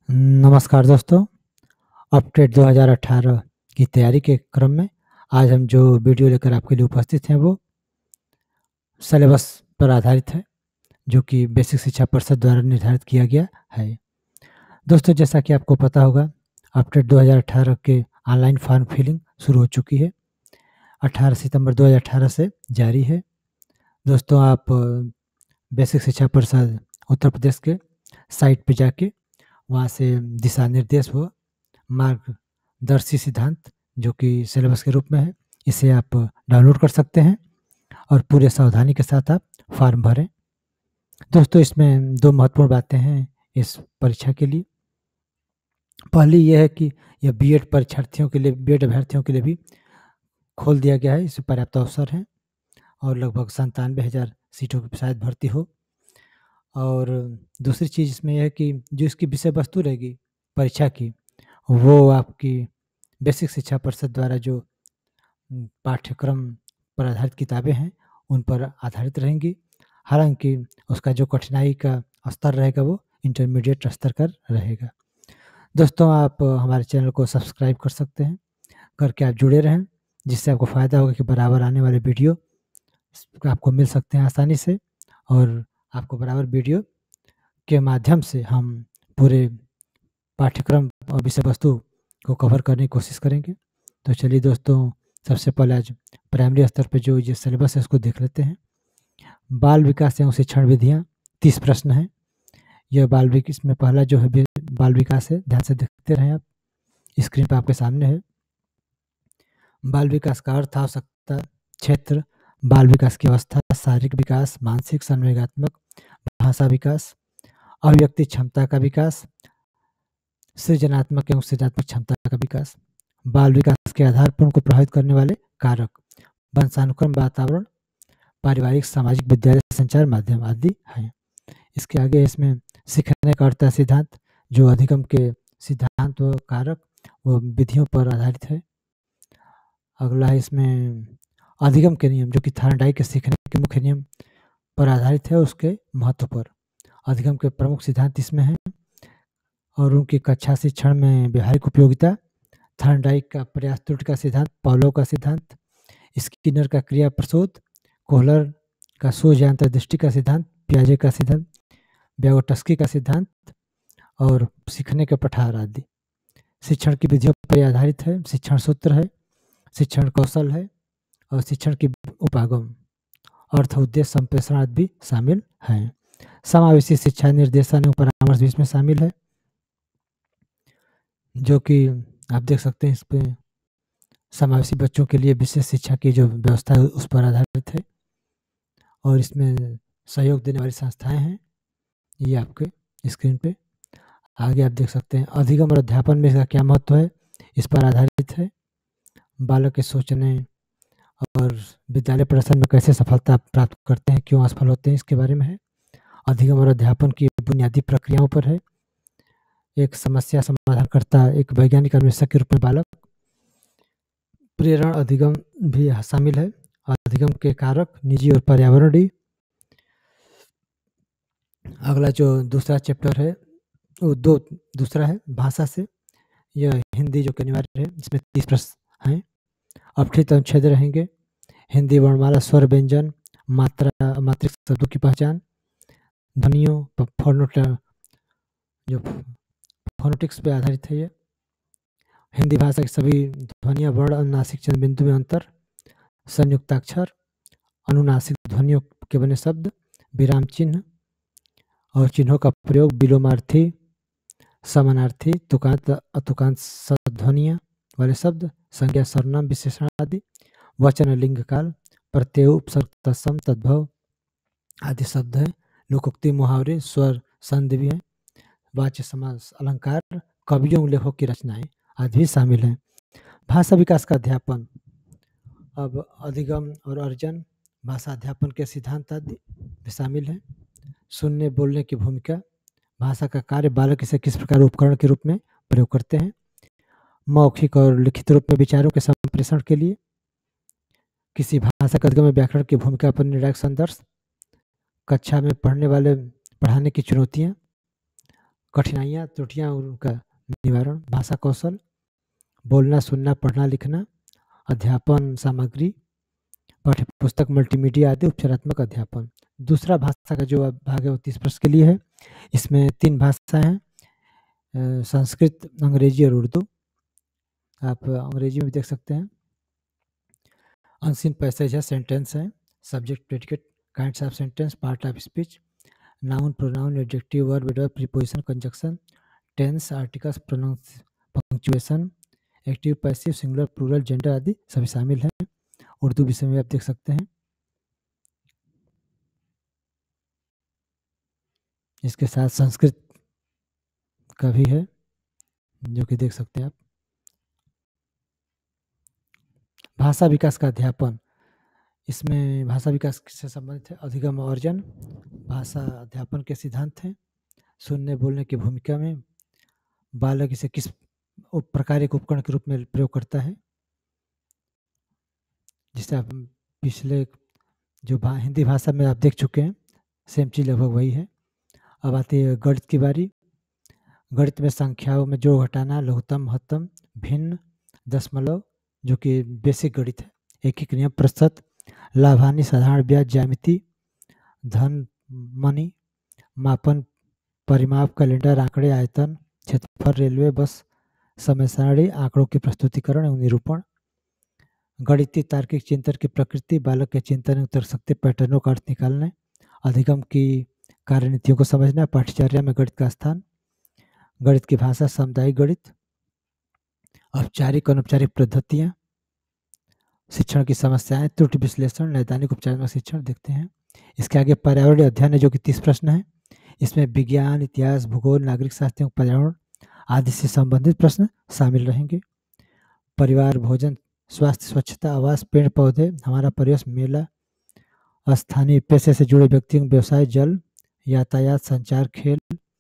नमस्कार दोस्तों, अपडेट 2018 की तैयारी के क्रम में आज हम जो वीडियो लेकर आपके लिए उपस्थित हैं वो सिलेबस पर आधारित है, जो कि बेसिक शिक्षा परिषद द्वारा निर्धारित किया गया है। दोस्तों, जैसा कि आपको पता होगा, अपडेट 2018 के ऑनलाइन फॉर्म फिलिंग शुरू हो चुकी है। 18 सितंबर 2018 से जारी है। दोस्तों, आप बेसिक शिक्षा परिषद उत्तर प्रदेश के साइट पे जाके वहाँ से दिशा निर्देश व मार्गदर्शी सिद्धांत, जो कि सिलेबस के रूप में है, इसे आप डाउनलोड कर सकते हैं और पूरे सावधानी के साथ आप फॉर्म भरें। दोस्तों, इसमें 2 महत्वपूर्ण बातें हैं इस परीक्षा के लिए। पहली ये है कि यह बीएड परीक्षार्थियों के लिए, बीएड अभ्यर्थियों के लिए भी खोल दिया गया है। इसमें पर्याप्त अवसर हैं और लगभग 97,000 सीटों की शायद भर्ती हो। और दूसरी चीज़ इसमें यह है कि जो इसकी विषय वस्तु रहेगी परीक्षा की, वो आपकी बेसिक शिक्षा परिषद द्वारा जो पाठ्यक्रम पर आधारित किताबें हैं, उन पर आधारित रहेंगी। हालाँकि उसका जो कठिनाई का स्तर रहेगा वो इंटरमीडिएट स्तर का रहेगा। दोस्तों, आप हमारे चैनल को सब्सक्राइब कर सकते हैं, करके आप जुड़े रहें, जिससे आपको फ़ायदा होगा कि बराबर आने वाले वीडियो आपको मिल सकते हैं आसानी से और आपको बराबर वीडियो के माध्यम से हम पूरे पाठ्यक्रम और विषय वस्तु को कवर करने की कोशिश करेंगे। तो चलिए दोस्तों, सबसे पहले आज प्राइमरी स्तर पे जो ये सिलेबस है उसको देख लेते हैं। बाल विकास एवं शिक्षण विधियाँ, 30 प्रश्न हैं। यह इसमें पहला जो है बाल विकास है, ध्यान से देखते रहें आप, स्क्रीन पे आपके सामने है। बाल विकास का अर्थ, आवश्यकता, क्षेत्र, बाल विकास की अवस्था, शारीरिक विकास, मानसिक, संवेगात्मक, भाषा विकास, अभिव्यक्ति क्षमता का विकास, सृजनात्मक एवं सृजनात्मक क्षमता का विकास। बाल विकास के आधार पर उनको प्रभावित करने वाले कारक, वंशानुक्रम, वातावरण, पारिवारिक, सामाजिक, विद्यालय, संचार माध्यम आदि हैं। इसके आगे इसमें सीखने का अर्थ सिद्धांत, जो अधिगम के सिद्धांत व कारक व विधियों पर आधारित है। अगला है इसमें अधिगम के नियम, जो कि थार्नडाइक के सीखने के मुख्य नियम पर आधारित है, उसके महत्व पर। अधिगम के प्रमुख सिद्धांत इसमें हैं और उनकी कक्षा शिक्षण में व्यावहारिक उपयोगिता, थार्नडाइक का प्रयास त्रुटि का सिद्धांत, पावलोव का सिद्धांत, स्किनर का क्रिया प्रशोध, कोहलर का सोच या अंतर्दृष्टि का सिद्धांत, पियाजे का सिद्धांत, व्यागोटस्की का सिद्धांत और सीखने के पठार आदि। शिक्षण की विधियों पर आधारित है, शिक्षण सूत्र है, शिक्षण कौशल है और शिक्षण की उपागम, अर्थ, उद्देश्य, संप्रेषण आदि भी शामिल हैं। समावेशी शिक्षा निर्देशन एवं परामर्श भी इसमें शामिल है, जो कि आप देख सकते हैं। इस पे समावेशी बच्चों के लिए विशेष शिक्षा की जो व्यवस्था है उस पर आधारित है और इसमें सहयोग देने वाली संस्थाएं हैं, ये आपके स्क्रीन पे आगे आप देख सकते हैं। अधिगम और अध्यापन में इसका क्या महत्व है, इस पर आधारित है। बालक के सोचने और विद्यालय प्रदर्शन में कैसे सफलता प्राप्त करते हैं, क्यों असफल होते हैं, इसके बारे में है। अधिगम और अध्यापन की बुनियादी प्रक्रियाओं पर है। एक समस्या समाधानकर्ता, एक वैज्ञानिक अन्वेषक के रूप में बालक, प्रेरण अधिगम भी शामिल है। अधिगम के कारक, निजी और पर्यावरणीय। अगला जो दूसरा चैप्टर है वो दूसरा है भाषा से। यह हिंदी जो कि अनिवार्य है, इसमें 30 प्रश्न हैं। अपठित अनुच्छेद रहेंगे, हिंदी वर्णमाला, स्वर, व्यंजन, मात्रा, मात्रिक शब्दों की पहचान, ध्वनियों, जो फोनेटिक्स पे आधारित है। ये हिंदी भाषा की सभी ध्वनियाँ, वर्ण, अनुनासिक चंद्र बिंदु में अंतर, संयुक्ताक्षर, अनुनासिक ध्वनियों के बने शब्द, विराम चिन्ह और चिन्हों का प्रयोग, विलोमार्थी, समानार्थी, तुकांत, अतुकांत ध्वनियाँ वाले शब्द, संज्ञा, सर्वनाम, विशेषण आदि, वचन, लिंग, काल, प्रत्यय, उपसर्ग, तत्सम, तद्भव आदि शब्द हैं। लोकोक्ति, मुहावरे, स्वर, संधि भी हैं। वाच्य, समास, अलंकार, कवियों, लेखकों की रचनाएं आदि भी शामिल हैं। भाषा विकास का अध्यापन, अब अधिगम और अर्जन, भाषा अध्यापन के सिद्धांत आदि भी शामिल हैं। सुनने बोलने की भूमिका, भाषा का कार्य, बालक इसे किस प्रकार उपकरण के रूप में प्रयोग करते हैं। मौखिक और लिखित रूप में विचारों के संप्रेषण के लिए, किसी भाषा के अधिगम में व्याकरण की भूमिका पर निर्णायक संदर्श, कक्षा में पढ़ाने की चुनौतियाँ, कठिनाइयाँ, त्रुटियाँ और उनका निवारण, भाषा कौशल, बोलना, सुनना, पढ़ना, लिखना, अध्यापन सामग्री, पाठ्यपुस्तक, मल्टीमीडिया आदि, उपचारात्मक अध्यापन। दूसरा भाषा का जो भाग है वो 30 प्रश्न के लिए है। इसमें 3 भाषाएँ हैं, संस्कृत, अंग्रेजी और उर्दू। आप अंग्रेजी में भी देख सकते हैं। अनसीन पैसेज है, सेंटेंस है, subject, predicate, kinds of sentence, part of speech, noun, pronoun, adjective, verb, adverb, preposition, conjunction, tense, articles, pronouns, punctuation, active, passive, singular, plural, gender आदि सभी शामिल हैं। उर्दू विषय में आप देख सकते हैं। इसके साथ संस्कृत का भी है, जो कि देख सकते हैं आप। भाषा विकास का अध्यापन, इसमें भाषा विकास से संबंधित है। अधिगम और अर्जन, भाषा अध्यापन के सिद्धांत हैं। सुनने बोलने की भूमिका में बालक इसे किस प्रकार एक उपकरण के रूप में प्रयोग करता है, जिसे आप पिछले जो हिंदी भाषा में आप देख चुके हैं, सेम चीज़ लगभग वही है। अब आती है गणित की बारी। गणित में संख्याओं में जोड़ घटाना, लघुत्तम, महत्तम, भिन्न, दशमलव, जो कि बेसिक गणित है। एक नियम, प्रतिशत, लाभ हानि, साधारण ब्याज, ज्यामिति, धन, मनी, मापन, परिमाप, कैलेंडर, आंकड़े, आयतन, क्षेत्रफल, रेलवे, बस, समय सारणी, आंकड़ों के प्रस्तुतिकरण एवं निरूपण। गणितीय तार्किक चिंतन की प्रकृति, बालक के चिंतन में उतर सकते पैटर्नों का अर्थ निकालने, अधिगम की कार्यनीतियों को समझना, पाठ्यचर्या में गणित का स्थान, गणित की भाषा, सामुदायिक गणित, औपचारिक अनौपचारिक पद्धतियाँ, शिक्षण की समस्याएं, त्रुटि विश्लेषण, नैदानिक उपचारात्मक शिक्षण देखते हैं। इसके आगे पर्यावरणीय अध्ययन है, जो कि 30 प्रश्न है। इसमें विज्ञान, इतिहास, भूगोल, नागरिक शास्त्र, पर्यावरण आदि से संबंधित प्रश्न शामिल रहेंगे। परिवार, भोजन, स्वास्थ्य, स्वच्छता, आवास, पेड़ पौधे, हमारा परिवेश, मेला, स्थानीय पेशे से जुड़े व्यक्तियों, व्यवसाय, जल, यातायात, संचार, खेल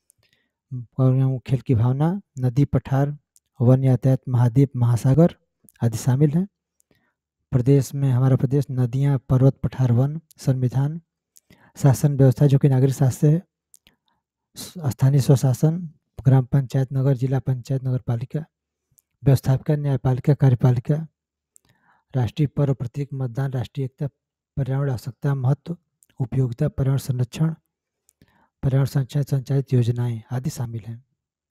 और खेल की भावना, नदी, पठार, वन, यातायात, महाद्वीप, महासागर आदि शामिल हैं। प्रदेश में हमारा प्रदेश, नदियाँ, पर्वत, पठार, वन, संविधान, शासन व्यवस्था, जो कि नागरिक शास्त्र है, स्थानीय स्वशासन, ग्राम पंचायत, नगर, जिला पंचायत, नगर पालिका, व्यवस्थापिका, न्यायपालिका, कार्यपालिका, राष्ट्रीय पर्व, प्रतीक, मतदान, राष्ट्रीय एकता, पर्यावरण, आवश्यकता, महत्व, उपयोगिता, पर्यावरण संरक्षण, पर्यावरण संचालित संचालित योजनाएं आदि शामिल हैं।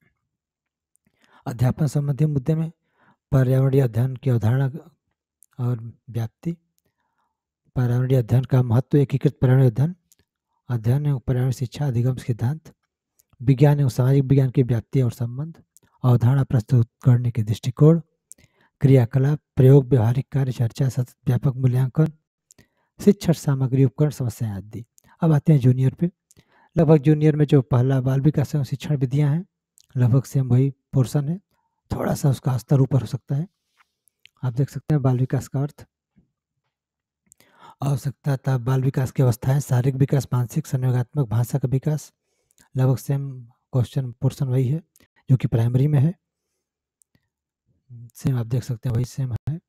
अध्यापन संबंधी मुद्दे में पर्यावरणीय अध्ययन की अवधारणा और व्याप्ति, पर्यावरणीय अध्ययन का महत्व, एकीकृत पर्यावरणीय अध्ययन, अध्ययन एवं पर्यावरण शिक्षा, अधिगम सिद्धांत, विज्ञान एवं सामाजिक विज्ञान की व्याप्ति और संबंध, अवधारणा प्रस्तुत करने के दृष्टिकोण, क्रियाकलाप, प्रयोग, व्यवहारिक कार्य, चर्चा, सतत व्यापक मूल्यांकन, शिक्षण सामग्री, उपकरण, समस्याएं आदि। अब आते हैं जूनियर पे। लगभग जूनियर में जो पहला बाल विकास एवं शिक्षण विधियां हैं, लगभग सेम वही पोर्शन है, थोड़ा सा उसका स्तर ऊपर हो सकता है। आप देख सकते हैं बाल विकास का अर्थ, आवश्यकता था, बाल विकास की अवस्थाएं, शारीरिक विकास, मानसिक, संवेगात्मक, भाषा का विकास, लगभग सेम क्वेश्चन पोर्शन वही है जो कि प्राइमरी में है। सेम आप देख सकते हैं वही सेम है।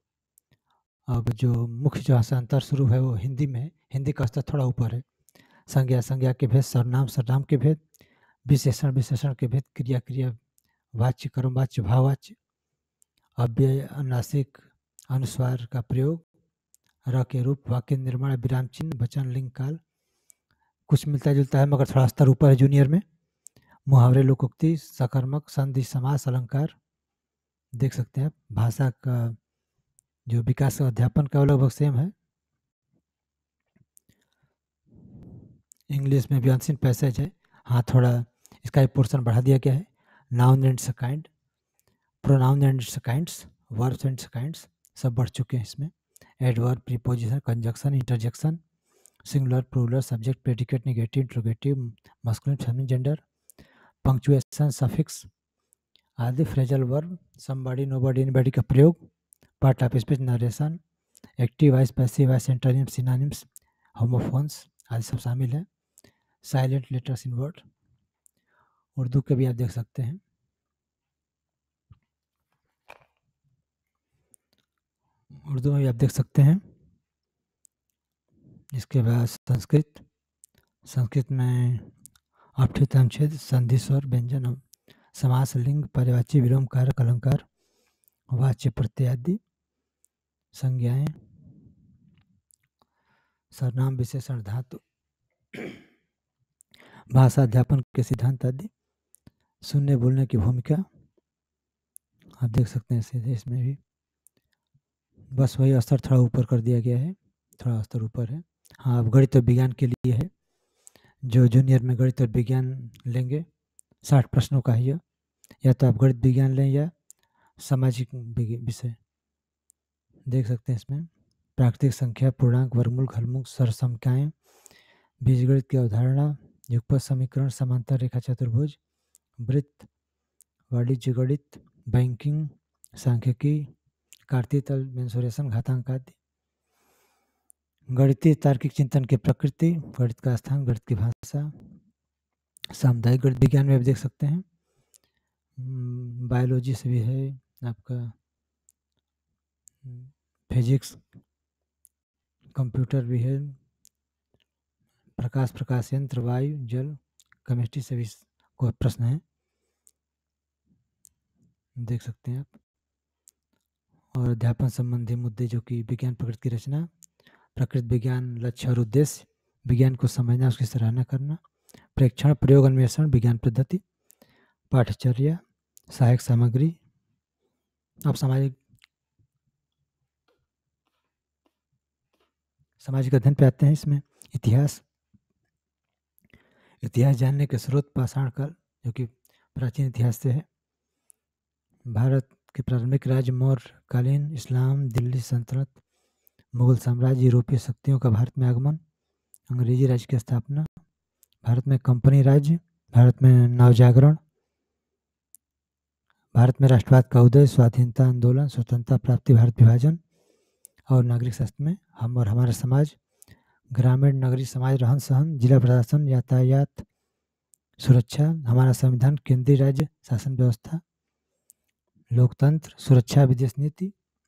अब जो मुख्य जो अंतर शुरू है वो हिंदी में है। हिंदी का स्तर थोड़ा ऊपर है। संज्ञा, संज्ञा के भेद, सर्वनाम, सर्वनाम के भेद, विशेषण, विशेषण के भेद, क्रिया, क्रिया वाच्य, कर्मवाच्य, भाववाच्य, अव्यय, अनुनासिक, अनुस्वार का प्रयोग, र के रूप, वाक्य निर्माण, विराम चिन्ह, वचन, लिंग, काल, कुछ मिलता जुलता है मगर थोड़ा स्तर ऊपर है जूनियर में। मुहावरे, लोकोक्ति, सकर्मक, संधि, समास, अलंकार देख सकते हैं आप। भाषा का जो विकास अध्यापन का लगभग सेम है। इंग्लिश में भी अनसीन पैसेज है, हाँ थोड़ा इसका एक पोर्शन बढ़ा दिया गया है। Noun and kind, pronoun and kinds, verbs and kinds सब बढ़ चुके हैं इसमें। Adverb, preposition, conjunction, interjection, singular, plural, subject, predicate, negative, interrogative, masculine, feminine, gender, punctuation, suffix आदि, phrasal verb, somebody, nobody, anybody का प्रयोग, part of speech, narration, active voice, passive voice, antonyms, synonyms, homophones आदि सब शामिल है। Silent letters in word, Urdu के भी आप देख सकते हैं। उर्दू में भी आप देख सकते हैं। इसके बाद संस्कृत, संस्कृत में अपठित अनुच्छेद संधि स्वर व्यंजन समास लिंग पर्यायवाची विलोम कारक अलंकार वाच्य प्रत्यय आदि संज्ञाएं सर्वनाम विशेषण धातु भाषा अध्यापन के सिद्धांत आदि सुनने बोलने की भूमिका आप देख सकते हैं सीधे इसमें भी बस वही स्तर थोड़ा ऊपर कर दिया गया है, थोड़ा स्तर ऊपर है। हाँ, अब गणित और विज्ञान के लिए है, जो जूनियर में गणित और विज्ञान लेंगे 60 प्रश्नों का है या तो आप गणित विज्ञान लें या सामाजिक विषय देख सकते हैं इसमें प्राकृतिक संख्या पूर्णांक वर्गमूल घनमूल सरसंख्याएं बीजगणित की अवधारणा युगपत समीकरण समांतर रेखा चतुर्भुज वृत्त वाणिज्य गणित बैंकिंग सांख्यिकी कार्तीय तल मेंसुरेशन घातांक आदि गणितीय तार्किक चिंतन की प्रकृति गणित का स्थान गणित की भाषा सामुदायिक गणित विज्ञान में भी देख सकते हैं बायोलॉजी से भी है आपका फिजिक्स कंप्यूटर भी है प्रकाश यंत्र वायु जल केमिस्ट्री से भी कोई प्रश्न है देख सकते हैं आप और अध्यापन संबंधी मुद्दे जो कि विज्ञान प्रकृति की रचना प्रकृति विज्ञान लक्ष्य और उद्देश्य विज्ञान को समझना उसकी सराहना करना प्रेक्षण प्रयोग अन्वेषण विज्ञान पद्धति पाठचर्या सहायक सामग्री अब सामाजिक अध्ययन पे आते हैं। इसमें इतिहास जानने के स्रोत पाषाण काल जो कि प्राचीन इतिहास से है भारत के प्रारंभिक राज्य मौर्य कालीन इस्लाम दिल्ली सल्तनत मुगल साम्राज्य यूरोपीय शक्तियों का भारत में आगमन अंग्रेजी राज्य की स्थापना भारत में कंपनी राज्य भारत में नवजागरण भारत में राष्ट्रवाद का उदय स्वाधीनता आंदोलन स्वतंत्रता प्राप्ति भारत विभाजन और नागरिक शास्त्र में हम और हमारा समाज ग्रामीण नगरीय समाज रहन सहन जिला प्रशासन यातायात सुरक्षा हमारा संविधान केंद्रीय राज्य शासन व्यवस्था लोकतंत्र सुरक्षा विदेश नीति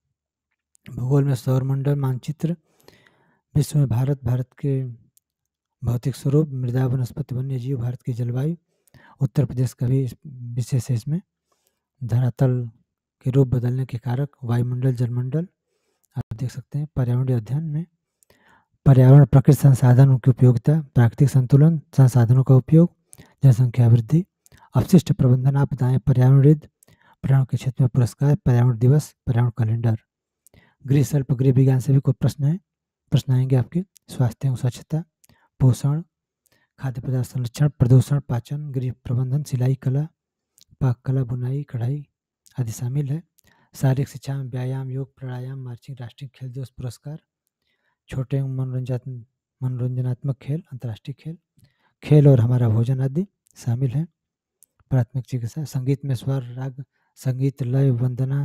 भूगोल में सौरमंडल मानचित्र विश्व में भारत के भौतिक स्वरूप मृदा वनस्पति वन्य जीव भारत की जलवायु उत्तर प्रदेश का भी विशेष है इसमें धरातल के रूप बदलने के कारक वायुमंडल जलमंडल आप देख सकते हैं पर्यावरणीय अध्ययन में पर्यावरण प्रकृति संसाधनों की उपयोगिता प्राकृतिक संतुलन संसाधनों का उपयोग जनसंख्या वृद्धि अपशिष्ट प्रबंधन आपदाएं पर्यावरण पर्यावरण के क्षेत्र में पुरस्कार पर्यावरण दिवस पर्यावरण कैलेंडर गृह शिल्प गृह विज्ञान से भी कोई प्रश्न आएंगे आपके स्वास्थ्य एवं स्वच्छता पोषण खाद्य पदार्थ संरक्षण प्रदूषण पाचन गृह प्रबंधन सिलाई कला पाक कला बुनाई कढ़ाई आदि शामिल है शारीरिक शिक्षा में व्यायाम योग प्राणायाम मार्चिंग राष्ट्रीय खेल दिवस पुरस्कार छोटे मनोरंजनात्मक खेल अंतर्राष्ट्रीय खेल और हमारा भोजन आदि शामिल है प्राथमिक चिकित्सा संगीत में स्वर राग संगीत लय वंदना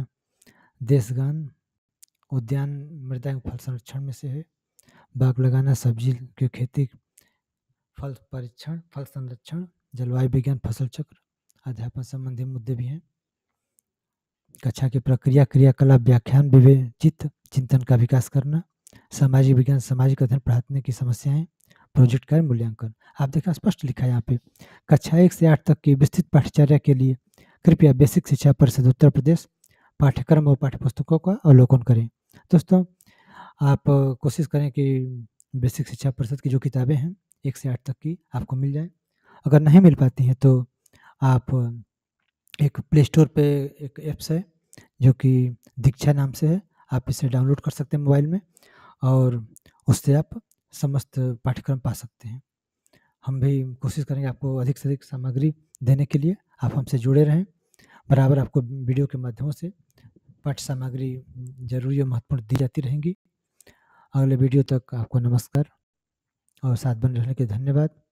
देशगान उद्यान मृदा फल संरक्षण में से है बाग लगाना सब्जी की खेती फल परीक्षण फल संरक्षण जलवायु विज्ञान फसल चक्र अध्यापन संबंधी मुद्दे भी हैं कक्षा की प्रक्रिया क्रियाकलाप व्याख्यान विवेचित चिंतन का विकास करना सामाजिक विज्ञान सामाजिक अध्ययन पढ़ाने की समस्याएं प्रोजेक्ट का मूल्यांकन आप देखा स्पष्ट लिखा है यहाँ पे कक्षा 1 से 8 तक की विस्तृत पाठ्यचर्या के लिए कृपया बेसिक शिक्षा परिषद उत्तर प्रदेश पाठ्यक्रम और पाठ्यपुस्तकों का अवलोकन करें। दोस्तों आप कोशिश करें कि बेसिक शिक्षा परिषद की जो किताबें हैं 1 से 8 तक की आपको मिल जाए अगर नहीं मिल पाती हैं तो आप एक प्ले स्टोर पे एक ऐप्स है जो कि दीक्षा नाम से है आप इसे डाउनलोड कर सकते हैं मोबाइल में और उससे आप समस्त पाठ्यक्रम पा सकते हैं। हम भी कोशिश करेंगे आपको अधिक से अधिक सामग्री देने के लिए आप हमसे जुड़े रहें बराबर आपको वीडियो के माध्यमों से पाठ्य सामग्री जरूरी और महत्वपूर्ण दी जाती रहेंगी। अगले वीडियो तक आपको नमस्कार और साथ बने रहने के धन्यवाद।